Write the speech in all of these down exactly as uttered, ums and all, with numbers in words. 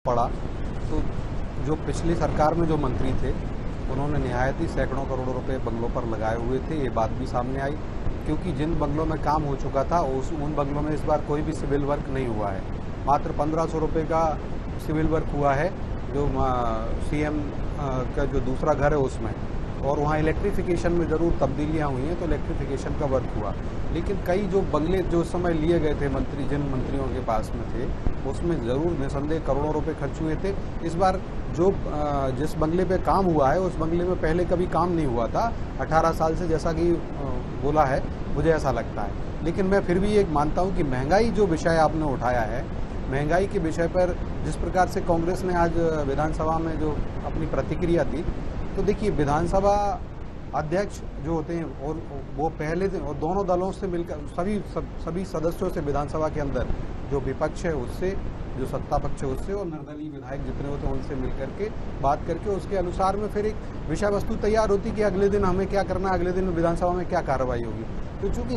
पड़ा तो जो पिछली सरकार में जो मंत्री थे उन्होंने निहायत ही सैकड़ों करोड़ों रुपए बंगलों पर लगाए हुए थे। ये बात भी सामने आई क्योंकि जिन बंगलों में काम हो चुका था उस उन बंगलों में इस बार कोई भी सिविल वर्क नहीं हुआ है। मात्र पंद्रह सौ रुपये का सिविल वर्क हुआ है जो सीएम का जो दूसरा घर है उसमें, और वहाँ इलेक्ट्रिफिकेशन में ज़रूर तब्दीलियाँ हुई हैं तो इलेक्ट्रिफिकेशन का वर्क हुआ। लेकिन कई जो बंगले जो समय लिए गए थे मंत्री जिन मंत्रियों के पास में थे उसमें ज़रूर निसंदेह करोड़ों रुपए खर्च हुए थे। इस बार जो जिस बंगले पे काम हुआ है उस बंगले में पहले कभी काम नहीं हुआ था अठारह साल से, जैसा कि बोला है मुझे ऐसा लगता है। लेकिन मैं फिर भी एक मानता हूँ कि महंगाई जो विषय आपने उठाया है, महंगाई के विषय पर जिस प्रकार से कांग्रेस ने आज विधानसभा में जो अपनी प्रतिक्रिया दी, तो देखिए विधानसभा अध्यक्ष जो होते हैं और वो पहले दिन और दोनों दलों से मिलकर सभी सब, सभी सदस्यों से विधानसभा के अंदर जो विपक्ष है उससे, जो सत्ता पक्ष है उससे और निर्दलीय विधायक जितने होते हैं उनसे मिलकर के बात करके उसके अनुसार में फिर एक विषय वस्तु तैयार होती कि अगले दिन हमें क्या करना है, अगले दिन विधानसभा में क्या कार्रवाई होगी। तो चूंकि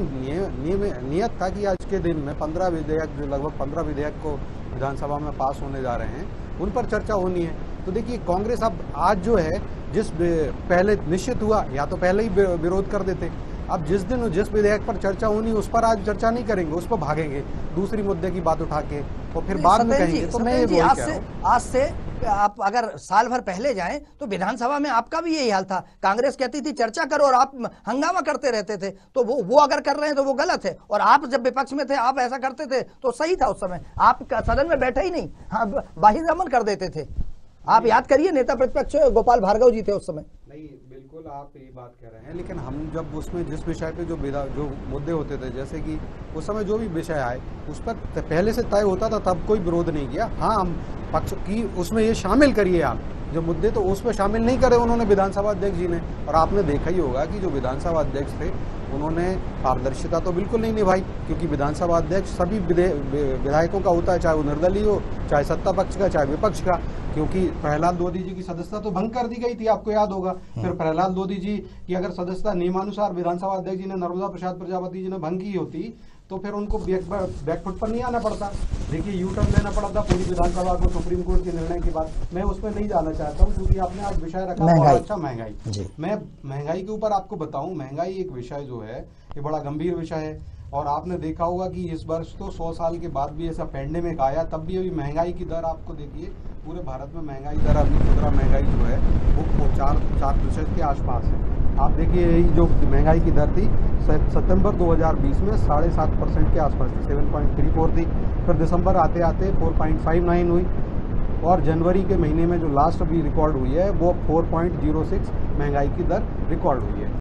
नियत था कि आज के दिन में पंद्रह विधेयक जो लगभग पंद्रह विधेयक को विधानसभा में पास होने जा रहे हैं उन पर चर्चा होनी है। तो देखिए कांग्रेस अब आज जो है जिस पहले निश्चित हुआ या तो पहले ही विरोध कर देते, अब जिस दिन जिस विधेयक पर चर्चा होनी उस पर आज चर्चा नहीं करेंगे, उस पर भागेंगे दूसरी मुद्दे की बात उठा के और फिर बाद में कहेंगे। तो मैं ये आज से आज से आप अगर साल भर पहले जाएं तो विधानसभा में आपका भी यही हाल था। कांग्रेस कहती थी चर्चा करो और आप हंगामा करते रहते थे। तो वो वो अगर कर रहे हैं तो वो गलत है, और आप जब विपक्ष में थे आप ऐसा करते थे तो सही था। उस समय आप सदन में बैठे ही नहीं, हाँ बाहिर्गमन कर देते थे। आप याद करिए नेता प्रतिपक्ष गोपाल भार्गव जी थे उस समय। नहीं बिल्कुल आप ये बात कह रहे हैं, लेकिन हम जब उसमें जिस विषय पे जो जो मुद्दे होते थे, जैसे कि उस समय जो भी विषय आए उस पर पहले से तय होता था तब कोई विरोध नहीं किया। हाँ हम पक्ष की उसमें ये शामिल करिए आप जो मुद्दे, तो उसमें शामिल नहीं करे उन्होंने विधानसभा अध्यक्ष जी ने। और आपने देखा ही होगा कि जो विधानसभा अध्यक्ष थे उन्होंने पारदर्शिता तो बिल्कुल नहीं निभाई, क्योंकि विधानसभा अध्यक्ष सभी विधायकों का होता है, चाहे वो निर्दलीय हो, चाहे सत्ता पक्ष का, चाहे विपक्ष का। क्योंकि प्रहलाद लोधी जी की सदस्यता तो भंग कर दी गई थी, आपको याद होगा। फिर प्रहलाद लोधी जी की अगर सदस्यता नियमानुसार विधानसभा अध्यक्ष जी ने, नर्मदा प्रसाद प्रजापति जी ने भंग की होती तो फिर उनको बैकफुट पर नहीं आना पड़ता। देखिए यू टर्न लेना पड़ा था पूरी विधानसभा को सुप्रीम कोर्ट के निर्णय के बाद। मैं उसमें नहीं जाना चाहता हूँ क्योंकि आपने आज विषय रखा बहुत अच्छा, महंगाई। मैं महंगाई के ऊपर आपको बताऊं, महंगाई एक विषय जो है ये बड़ा गंभीर विषय है। और आपने देखा होगा कि इस वर्ष तो सौ साल के बाद भी ऐसा पैंडेमिक आया, तब भी अभी महंगाई की दर आपको देखिए पूरे भारत में महंगाई दर अभी खुदरा महंगाई जो है वो चार चार प्रतिशत के आसपास है। आप देखिए यही जो महंगाई की दर थी सितंबर दो हज़ार बीस में साढ़े सात परसेंट के आसपास थी, सेवन पॉइंट थ्री फोर थी। फिर दिसंबर आते आते फोर पॉइंट फाइव नाइन हुई और जनवरी के महीने में जो लास्ट अभी रिकॉर्ड हुई है वो फोर पॉइंट जीरो सिक्स महंगाई की दर रिकॉर्ड हुई है।